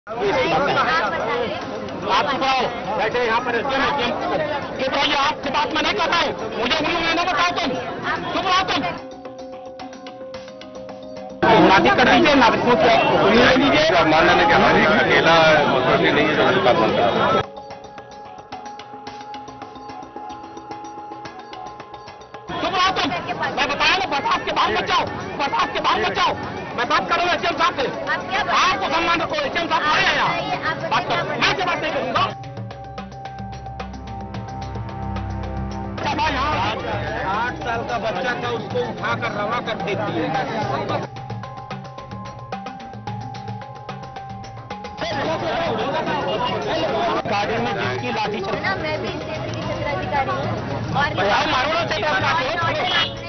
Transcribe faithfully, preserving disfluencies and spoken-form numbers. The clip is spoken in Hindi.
आप बताओ बैठे यहाँ पर ये बताइए, आपसे बात मैं नहीं कर रहा हूँ, मुझे उन्हीं मैंने बताओ, तुम चुप रहो, तुम नागरिक कर दीजिए, नागरिकों को ले लीजिए। मानना नहीं कि हमारी अकेला अथॉरिटी नहीं है जो बात बोलता है। चुप रहो तुम, मैं बताया ना बरसात के बाहर बचाओ, बरसात के बाहर बचाओ। मैं बात करूँगा एस डी एम साहब से, आपको सम्मान रखो, एस डी एम साहब आए हैं यहाँ, बात करो, मैं क्या बात नहीं करूँगा। आठ साल का बच्चा था, उसको उठाकर रवा कर देती है। गाड़ी में जिसकी लाठी चल, मैं भी क्षेत्र की क्षेत्राधिकारी हूँ और मारो ना